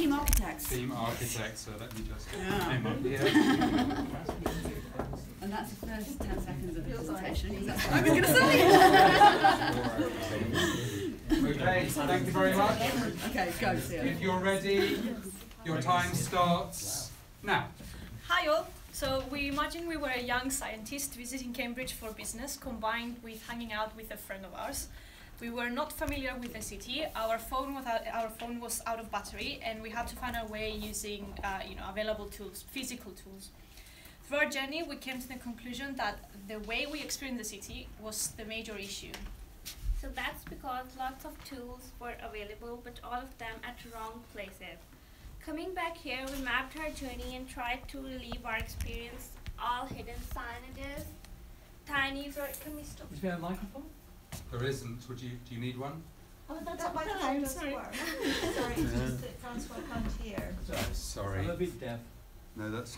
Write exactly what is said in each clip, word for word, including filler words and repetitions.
team architects. Team architects, so let me just Yeah. name up here. And that's the first ten seconds of the presentation. That's what I was going to say. Okay, thank you very much. Okay, go. See If you're ready, your time starts now. Hi all. So we imagine we were a young scientist visiting Cambridge for business, combined with hanging out with a friend of ours. We were not familiar with the city. Our phone was out, our phone was out of battery, and we had to find our way using uh, you know available tools, physical tools. Through our journey, we came to the conclusion that the way we experienced the city was the major issue. So that's because lots of tools were available, but all of them at wrong places. Coming back here, we mapped our journey and tried to relieve our experience. All hidden signages, tiny. Sorry, can we stop? Is there a microphone? There isn't. Would you? Do you need one? Oh, that's That what microphone I'm does sorry. work. Sorry, it's just that Francois can't hear. Sorry. I'm a bit deaf. No, that's.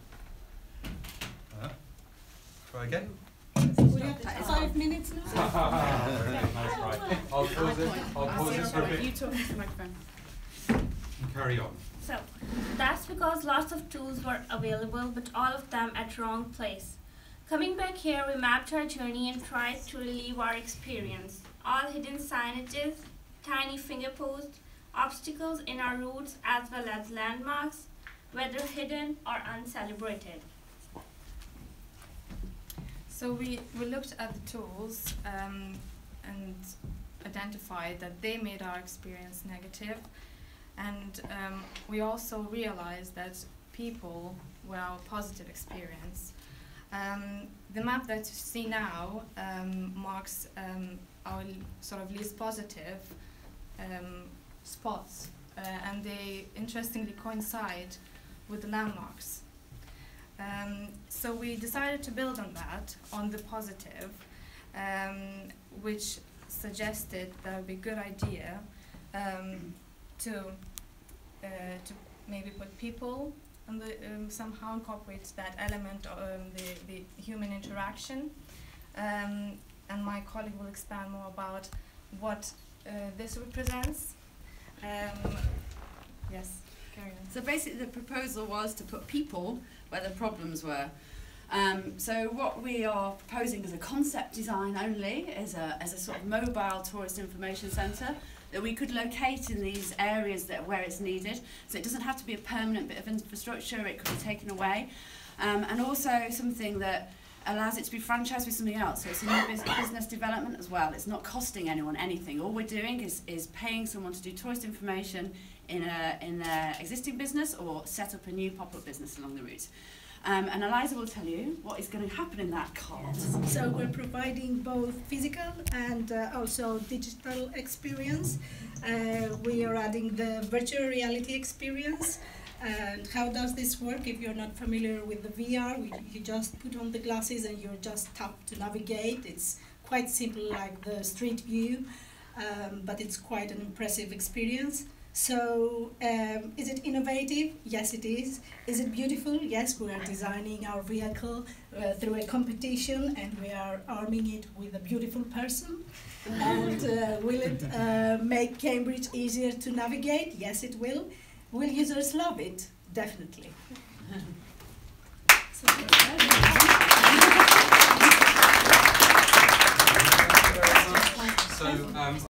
Uh, try again. We have five minutes now. Nice, right. I'll pause it. I'll pause it for a bit. You talk to the microphone. Carry on. So, that's because lots of tools were available, but all of them at wrong place. Coming back here, we mapped our journey and tried to relieve our experience. All hidden signages, tiny finger posts, obstacles in our routes, as well as landmarks, whether hidden or uncelebrated. So we, we looked at the tools um, and identified that they made our experience negative. And um, we also realized that people were our positive experience. Um, the map that you see now um, marks um, our sort of least positive um, spots, uh, and they interestingly coincide with the landmarks. Um, so we decided to build on that, on the positive, um, which suggested that it would be a good idea um, to uh, to maybe put people and the, um, somehow incorporate that element of um, the, the human interaction. Um, and my colleague will expand more about what uh, this represents. Um, yes, carry on. So basically the proposal was to put people where the problems were. Um, so what we are proposing as a concept design only, as a, as a sort of mobile tourist information centre that we could locate in these areas that where it's needed. So it doesn't have to be a permanent bit of infrastructure, it could be taken away. Um, and also something that allows it to be franchised with something else. So it's a new bus business development as well. It's not costing anyone anything. All we're doing is, is paying someone to do tourist information in, a, in their existing business or set up a new pop-up business along the route. Um, and Eliza will tell you what is going to happen in that cart. So we're providing both physical and uh, also digital experience. Uh, we are adding the virtual reality experience. And how does this work? If you're not familiar with the V R, we, you just put on the glasses and you're just tap to navigate. It's quite simple, like the street view, um, but it's quite an impressive experience. So, um, is it innovative? Yes, it is. Is it beautiful? Yes, we are designing our vehicle uh, through a competition and we are arming it with a beautiful person. And uh, will it uh, make Cambridge easier to navigate? Yes, it will. Will users love it? Definitely. So, um,